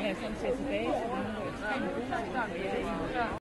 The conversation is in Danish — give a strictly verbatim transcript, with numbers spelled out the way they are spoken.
jeg sådan ser tilbage, så er nogle ekstremt gode, hvor jeg